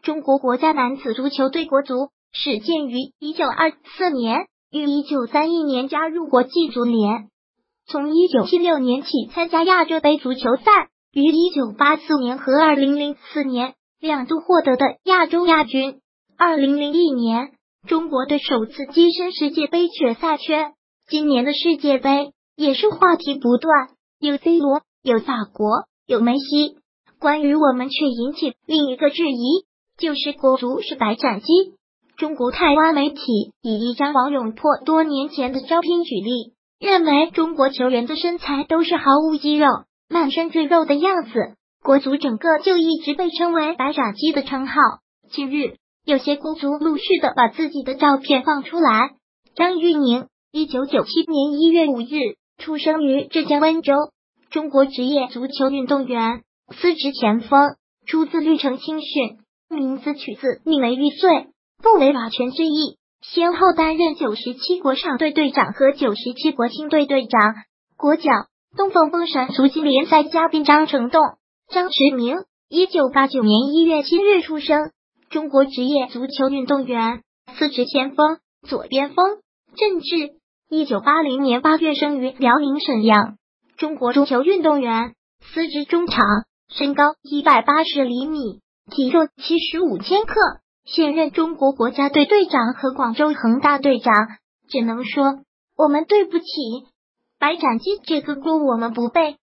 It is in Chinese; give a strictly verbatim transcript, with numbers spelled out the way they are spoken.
中国国家男子足球队国足始建于一九二四年，于一九三一年加入国际足联。从一九七六年起参加亚洲杯足球赛，于一九八四年和二零零四年两度获得的亚洲亚军。二零零一年，中国队首次跻身世界杯决赛圈。今年的世界杯也是话题不断，有 C 罗，有法国，有梅西。关于我们却引起另一个质疑，就是国足是白斩鸡。中国台湾媒体以一张王永珀多年前的照片举例，认为中国球员的身材都是毫无肌肉、满身赘肉的样子，国足整个就一直被称为白斩鸡的称号。近日，有些国足陆续的把自己的照片放出来。张玉宁，一九九七年一月五日出生于浙江温州，中国职业足球运动员，司职前锋，出自绿城青训，名字取自命为玉碎，不为瓦全之意，先后担任九十七国少队队长和九十七国青队队长。国脚东风风神足球联赛嘉宾张成栋、张驰明，一九八九年一月七日出生，中国职业足球运动员，司职前锋、左边锋。郑智，一九八零年八月生于辽宁沈阳，中国足球运动员，司职中场，身高一百八十厘米，体重七十五千克，现任中国国家队队长和广州恒大队长。只能说，我们对不起，白斩鸡这个锅我们不背。